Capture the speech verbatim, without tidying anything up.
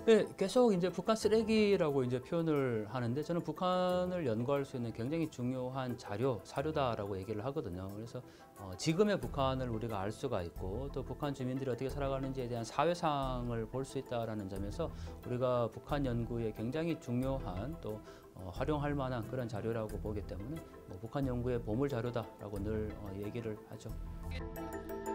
네, 계속 이제 북한 쓰레기라고 이제 표현을 하는데 저는 북한을 연구할 수 있는 굉장히 중요한 자료, 사료다라고 얘기를 하거든요. 그래서 어, 지금의 북한을 우리가 알 수가 있고 또 북한 주민들이 어떻게 살아가는지에 대한 사회상을 볼 수 있다라는 점에서 우리가 북한 연구에 굉장히 중요한 또 어, 활용할 만한 그런 자료라고 보기 때문에 뭐 북한 연구의 보물 자료다라고 늘 어, 얘기를 하죠.